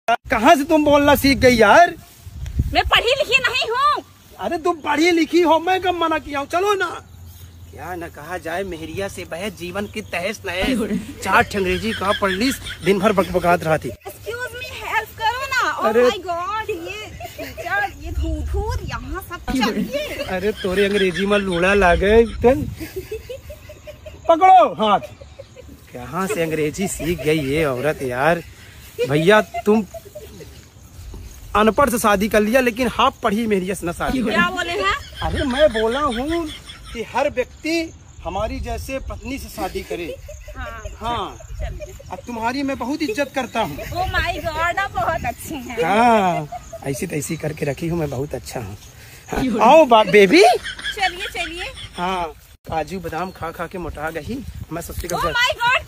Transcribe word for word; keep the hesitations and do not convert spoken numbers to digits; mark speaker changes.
Speaker 1: कहाँ से तुम बोलना सीख गई यार?
Speaker 2: मैं पढ़ी लिखी नहीं हूँ।
Speaker 1: अरे तुम पढ़ी लिखी हो, मैं कब मना किया हूँ? चलो ना। क्या न कहा जाए, मेहरिया से बहस जीवन की तहस नहस। चार अंग्रेजी कहा पढ़ ली, दिन भर बकबकात रहा थी।
Speaker 2: एक्सक्यूज मी, हेल्प करो ना। ओह माय गॉड, ये टीचर, ये धूर यहाँ सब चाहिए।
Speaker 1: अरे तोरे अंग्रेजी में लूड़ा लागे। पकड़ो हाथ। कहाँ से अंग्रेजी सीख गई ये औरत यार? भैया तुम अनपढ़ से शादी कर लिया, लेकिन हाफ पढ़ी मेहरिया से न शादी।
Speaker 2: क्या बोले हैं?
Speaker 1: अरे मैं बोला हूँ कि हर व्यक्ति हमारी जैसे पत्नी से शादी करे।
Speaker 2: हाँ,
Speaker 1: हाँ। अब तुम्हारी मैं बहुत इज्जत करता हूँ।
Speaker 2: ओह माय गॉड, आप बहुत अच्छे हैं।
Speaker 1: हाँ, ऐसी तैसी करके रखी हूँ, मैं बहुत अच्छा हूँ। हाँ, आओ बेबी।
Speaker 2: चलिए चलिए।
Speaker 1: हाँ, काजू बादाम खा खा के मोटा गई। मैं सोचती
Speaker 2: ओह माय गॉड,